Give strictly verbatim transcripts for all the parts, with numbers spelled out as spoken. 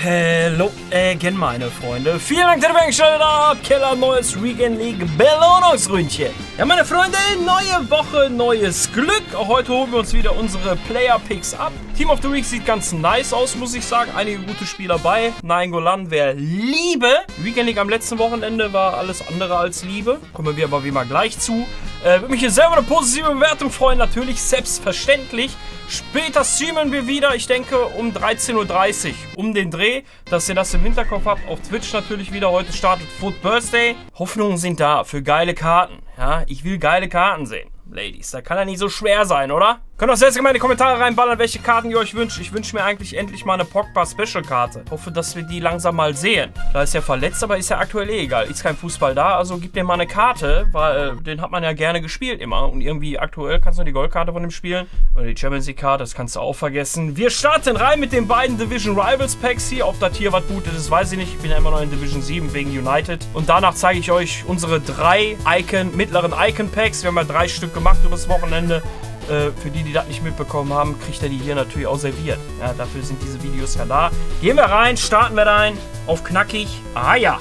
Hello again, meine Freunde. Vielen Dank, dass ihr eingeschaltet habt. Keller, neues Weekend League Belohnungsründchen. Ja, meine Freunde, neue Woche, neues Glück. Auch heute holen wir uns wieder unsere Player Picks ab. Team of the Week sieht ganz nice aus, muss ich sagen. Einige gute Spieler bei. Nainggolan wäre Liebe. Weekend League am letzten Wochenende war alles andere als Liebe. Kommen wir aber wie immer gleich zu. Äh, würde mich hier selber eine positive Bewertung freuen, natürlich selbstverständlich. Später streamen wir wieder, ich denke um dreizehn Uhr dreißig, um den Dreh, dass ihr das im Hinterkopf habt. Auf Twitch natürlich wieder, heute startet Foot Birthday. Hoffnungen sind da für geile Karten, ja, ich will geile Karten sehen. Ladies, da kann ja nicht so schwer sein, oder? Könnt auch selbst mal in die Kommentare reinballern, welche Karten ihr euch wünscht. Ich wünsche mir eigentlich endlich mal eine Pogba-Special-Karte. Hoffe, dass wir die langsam mal sehen. Da ist er verletzt, aber ist ja aktuell eh egal. Ist kein Fußball da, also gib dir mal eine Karte, weil äh, den hat man ja gerne gespielt immer. Und irgendwie aktuell kannst du die Goldkarte von dem spielen. Oder die Champions League-Karte, das kannst du auch vergessen. Wir starten rein mit den beiden Division Rivals Packs hier. Ob das hier was Gutes ist, weiß ich nicht. Ich bin ja immer noch in Division sieben wegen United. Und danach zeige ich euch unsere drei Icon, mittleren Icon Packs. Wir haben ja drei Stück gemacht übers Wochenende. Äh, für die, die das nicht mitbekommen haben, kriegt er die hier natürlich auch serviert. Ja, dafür sind diese Videos ja da. Gehen wir rein, starten wir rein. Auf knackig. Ah ja.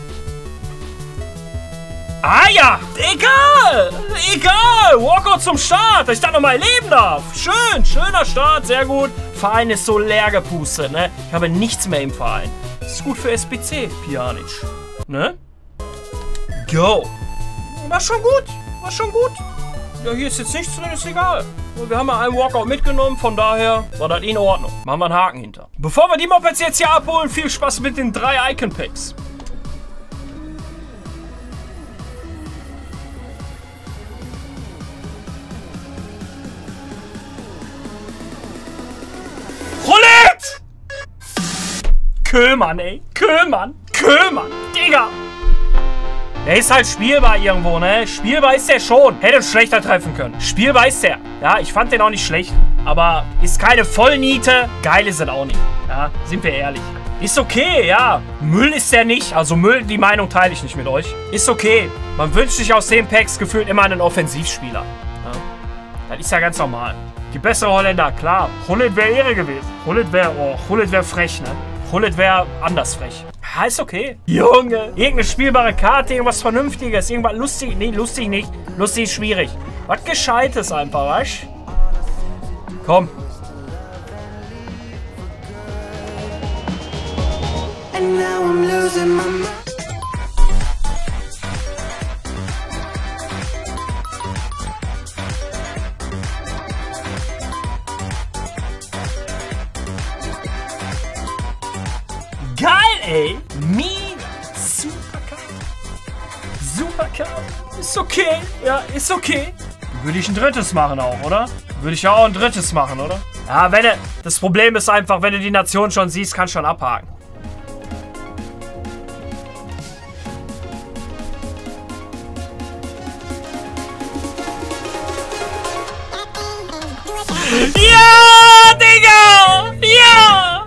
Ah ja. Egal. Egal. Walkout zum Start, dass ich das nochmal erleben darf. Schön. Schöner Start. Sehr gut. Verein ist so leer gepustet, ne? Ich habe nichts mehr im Verein. Das ist gut für S B C, Pjanic. Ne? Go. War schon gut. War schon gut. Ja, hier ist jetzt nichts drin, ist egal. Wir haben ja einen Walkout mitgenommen, von daher war das in Ordnung. Machen wir einen Haken hinter. Bevor wir die Mopeds jetzt hier abholen, viel Spaß mit den drei Icon Packs. Roulette! Köhlmann, ey. Köhlmann. Köhlmann. Digga. Der ist halt spielbar irgendwo, ne? Spielbar ist der schon. Hätte schlechter treffen können. Spielbar ist der. Ja, ich fand den auch nicht schlecht. Aber ist keine Vollniete. Geil ist es auch nicht. Ja, sind wir ehrlich. Ist okay, ja. Müll ist der nicht. Also Müll, die Meinung teile ich nicht mit euch. Ist okay. Man wünscht sich aus den Packs gefühlt immer einen Offensivspieler. Ja, das ist ja ganz normal. Die bessere Holländer, klar. Hullet wäre Ehre gewesen. Hullet wäre, oh, Hullet wäre frech, ne? Hullet wäre anders frech. Ja, ist okay. Junge. Irgendeine spielbare Karte, irgendwas Vernünftiges, irgendwas lustig. Nee, lustig nicht. Lustig ist schwierig. Was Gescheites einfach, weißt du? Komm. And now I'm losing my mind. Geil, ey! Mega! Super Karte! Super Karte! Ist okay, ja, ist okay. Würde ich ein drittes machen auch, oder? Würde ich ja auch ein drittes machen, oder? Ja, wenn du... Das Problem ist einfach, wenn du die Nation schon siehst, kannst du schon abhaken. Ja, Digga! Ja!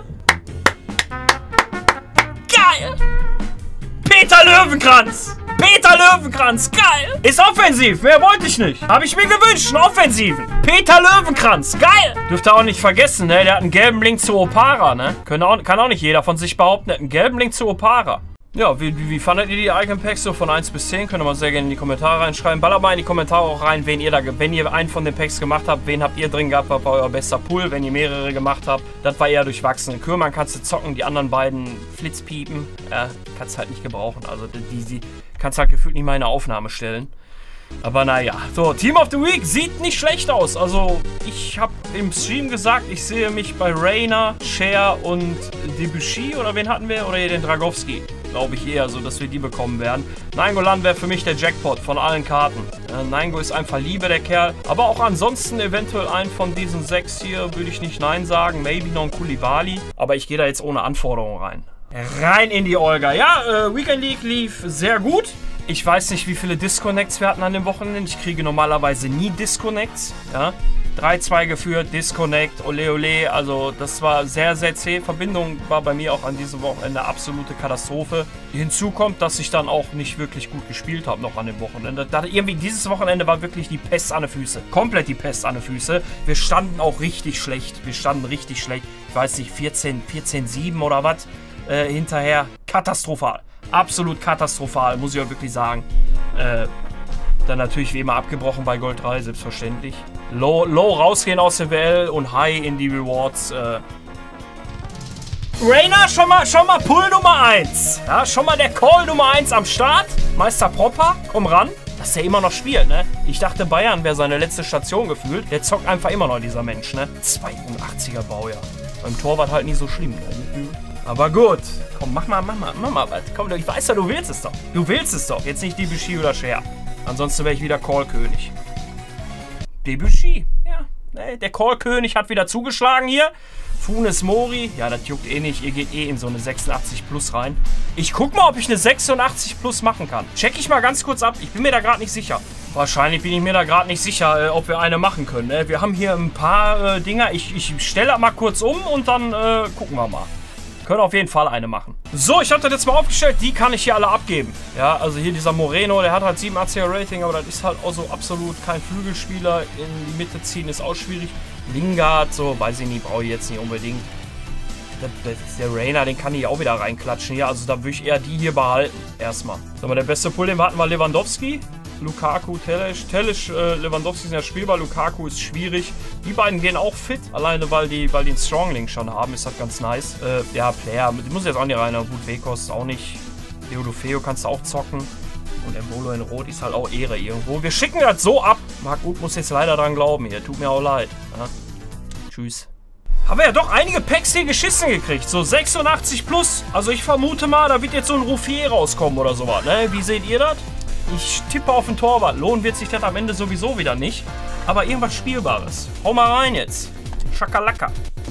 Geil! Peter Löwenkranz! Peter Löwenkranz! Geil! Ist offensiv! Mehr wollte ich nicht! Habe ich mir gewünscht! Einen Offensiven! Peter Löwenkranz! Geil! Dürft ihr auch nicht vergessen, ne? Der hat einen gelben Link zu Opara, ne? Können auch, kann auch nicht jeder von sich behaupten, der hat einen gelben Link zu Opara. Ja, wie, wie, wie fandet ihr die Icon Packs so von eins bis zehn? Könnt ihr mal sehr gerne in die Kommentare reinschreiben. Ballert mal in die Kommentare auch rein, wen ihr da, wenn ihr einen von den Packs gemacht habt, wen habt ihr drin gehabt, was war euer bester Pool, wenn ihr mehrere gemacht habt. Das war eher durchwachsen. Köhlmann kannst du zocken, die anderen beiden Flitzpiepen, ja, kannst halt nicht gebrauchen. Also die, die kannst halt gefühlt nicht mal in eine Aufnahme stellen. Aber naja, so, Team of the Week sieht nicht schlecht aus. Also, ich habe im Stream gesagt, ich sehe mich bei Reina, Cher und Debussy, oder wen hatten wir? Oder hier den Dragowski. Glaube ich eher so, dass wir die bekommen werden. Nainggolan wäre für mich der Jackpot von allen Karten. Äh, Nainggo ist einfach Liebe, der Kerl. Aber auch ansonsten eventuell einen von diesen sechs hier würde ich nicht Nein sagen. Maybe noch ein Koulibaly. Aber ich gehe da jetzt ohne Anforderungen rein. Rein in die Olga. Ja, äh, Weekend League lief sehr gut. Ich weiß nicht, wie viele Disconnects wir hatten an dem Wochenende. Ich kriege normalerweise nie Disconnects. Ja. drei zwei geführt, Disconnect, ole ole. Also das war sehr, sehr zäh. Verbindung war bei mir auch an diesem Wochenende absolute Katastrophe. Hinzu kommt, dass ich dann auch nicht wirklich gut gespielt habe noch an dem Wochenende. Da irgendwie dieses Wochenende war wirklich die Pest an den Füßen. Komplett die Pest an den Füßen. Wir standen auch richtig schlecht. Wir standen richtig schlecht. Ich weiß nicht, vierzehn sieben oder was. Äh, hinterher katastrophal. Absolut katastrophal, muss ich auch wirklich sagen. Äh, dann natürlich wie immer abgebrochen bei Gold drei, selbstverständlich. Low, low rausgehen aus der W L und High in die Rewards. Äh. Rainer, schon mal, schon mal Pull Nummer eins. Ja, schon mal der Call Nummer eins am Start. Meister Propper, komm ran. Dass der immer noch spielt, ne? Ich dachte, Bayern wäre seine letzte Station gefühlt. Der zockt einfach immer noch, dieser Mensch, ne? zweiundachtziger Baujahr. Beim Torwart halt nicht so schlimm, ne? Aber gut. Komm, mach mal, mach mal, mach mal was. Komm, ich weiß ja, du willst es doch. Du willst es doch. Jetzt nicht Debussy oder Scher. Ansonsten wäre ich wieder Call-König. Debussy. Ja. Nee, der Call-König hat wieder zugeschlagen hier. Funes Mori. Ja, das juckt eh nicht. Ihr geht eh in so eine sechsundachtzig plus rein. Ich guck mal, ob ich eine sechsundachtzig plus machen kann. Check ich mal ganz kurz ab. Ich bin mir da gerade nicht sicher. Wahrscheinlich bin ich mir da gerade nicht sicher, äh, ob wir eine machen können. Ne? Wir haben hier ein paar äh, Dinger. Ich, ich stelle mal kurz um und dann äh, gucken wir mal. Können auf jeden Fall eine machen. So, ich habe das jetzt mal aufgestellt. Die kann ich hier alle abgeben. Ja, also hier dieser Moreno, der hat halt siebenundachtziger Rating, aber das ist halt auch so absolut kein Flügelspieler. In die Mitte ziehen ist auch schwierig. Lingard, so, weiß ich nicht, brauche ich jetzt nicht unbedingt. Das, das ist der Rainer, den kann ich auch wieder reinklatschen hier. Also da würde ich eher die hier behalten. Erstmal. Sag mal, der beste Pull, den wir hatten, war Lewandowski. Lukaku, Telles. Telles, äh, Lewandowski sind ja spielbar. Lukaku ist schwierig. Die beiden gehen auch fit. Alleine, weil die, weil die einen Stronglink schon haben, ist das ganz nice. Äh, ja, Player. Die muss jetzt auch nicht rein. Gut, Wekos auch nicht. Deodofeo kannst du auch zocken. Und Embolo in Rot ist halt auch Ehre irgendwo. Wir schicken das so ab. Marc Uth muss jetzt leider dran glauben hier. Tut mir auch leid. Ja. Tschüss. Haben wir ja doch einige Packs hier geschissen gekriegt. So sechsundachtzig plus. Also ich vermute mal, da wird jetzt so ein Ruffier rauskommen oder sowas. Ne? Wie seht ihr das? Ich tippe auf den Torwart. Lohnen wird sich das am Ende sowieso wieder nicht. Aber irgendwas Spielbares. Hau mal rein jetzt. Schakalaka.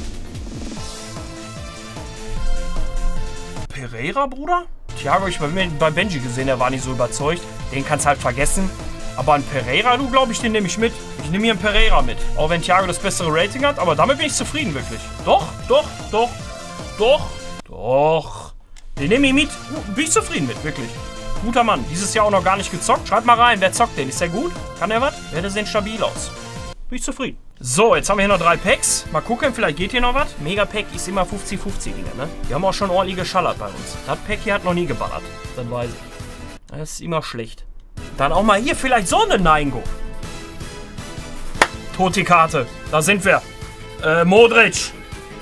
Pereira, Bruder? Thiago, ich habe bei Benji gesehen, der war nicht so überzeugt. Den kannst halt vergessen. Aber ein Pereira, du, glaube ich, den nehme ich mit. Ich nehme hier einen Pereira mit. Auch wenn Thiago das bessere Rating hat. Aber damit bin ich zufrieden, wirklich. Doch, doch, doch, doch, doch. Den nehme ich mit. Bin ich zufrieden mit, wirklich. Guter Mann. Dieses Jahr auch noch gar nicht gezockt. Schreibt mal rein, wer zockt den? Ist der gut? Kann der was? Ja, der sieht stabil aus. Bin ich zufrieden. So, jetzt haben wir hier noch drei Packs. Mal gucken, vielleicht geht hier noch was. Mega-Pack ist immer fünfzig fünfzig wieder, ne? Wir haben auch schon ordentlich geschallert bei uns. Das Pack hier hat noch nie geballert. Das weiß ich. Das ist immer schlecht. Dann auch mal hier vielleicht so eine Neingo. Tote Karte. Da sind wir. Äh, Modric.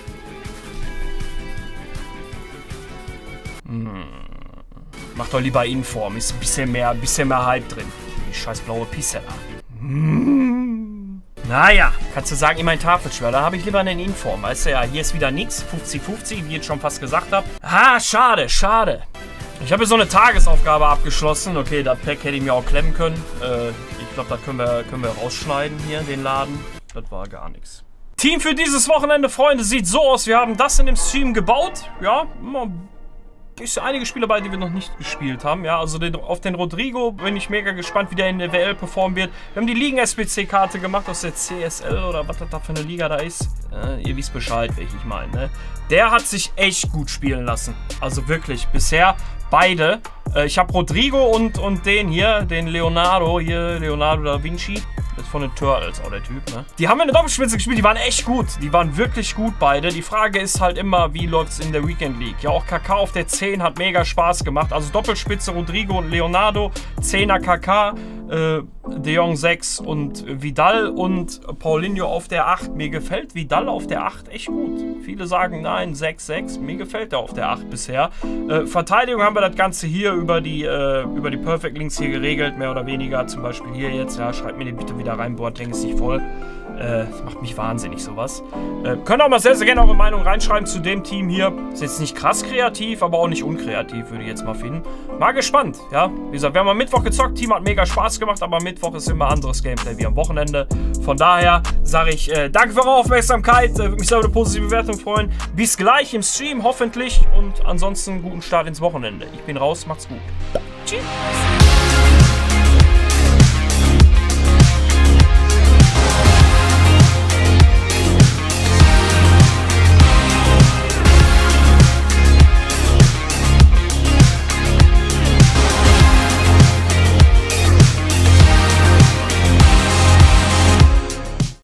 Hm. Mach doch lieber Inform. Ist ein bisschen mehr, ein bisschen mehr Hype drin. Die scheiß blaue Pisse da. Hm. Naja, kannst du sagen, immer ein Tafelschwör. Da habe ich lieber einen Inform. Weißt du ja, hier ist wieder nichts. fünfzig fünfzig, wie ich jetzt schon fast gesagt habe. Ah, schade, schade. Ich habe hier so eine Tagesaufgabe abgeschlossen. Okay, das Pack hätte ich mir auch klemmen können. Äh, ich glaube, das können wir, können wir rausschneiden hier, den Laden. Das war gar nichts. Team für dieses Wochenende, Freunde, sieht so aus. Wir haben das in dem Stream gebaut. Ja, ist einige Spiele bei, die wir noch nicht gespielt haben. Ja, also den, auf den Rodrigo bin ich mega gespannt, wie der in der W L performen wird. Wir haben die Ligen-S B C-Karte gemacht aus der C S L oder was das da für eine Liga da ist. Äh, ihr wisst Bescheid, welche ich meine. Ne? Der hat sich echt gut spielen lassen. Also wirklich, bisher beide. Äh, ich habe Rodrigo und, und den hier, den Leonardo, hier, Leonardo da Vinci. Das ist von den Turtles, auch der Typ, ne? Die haben wir in der Doppelspitze gespielt, die waren echt gut. Die waren wirklich gut, beide. Die Frage ist halt immer, wie läuft es in der Weekend League? Ja, auch K K auf der zehn hat mega Spaß gemacht. Also Doppelspitze Rodrigo und Leonardo, zehner K K, äh, De Jong sechs und Vidal und Paulinho auf der acht. Mir gefällt Vidal auf der acht echt gut. Viele sagen, nein, sechs sechs. Mir gefällt er auf der acht bisher. Äh, Verteidigung haben wir das Ganze hier über die, äh, über die Perfect Links hier geregelt, mehr oder weniger. Zum Beispiel hier jetzt, ja, schreibt mir den bitte wieder rein, Boateng ist nicht voll. Äh, das macht mich wahnsinnig, sowas. Äh, könnt auch mal sehr, sehr gerne eure Meinung reinschreiben zu dem Team hier. Ist jetzt nicht krass kreativ, aber auch nicht unkreativ, würde ich jetzt mal finden. Mal gespannt, ja. Wie gesagt, wir haben am Mittwoch gezockt, Team hat mega Spaß gemacht, aber Mittwoch ist immer anderes Gameplay wie am Wochenende. Von daher sage ich, äh, danke für eure Aufmerksamkeit, äh, würde mich sehr über eine positive Bewertung freuen. Bis gleich im Stream, hoffentlich. Und ansonsten guten Start ins Wochenende. Ich bin raus, macht's gut. Tschüss.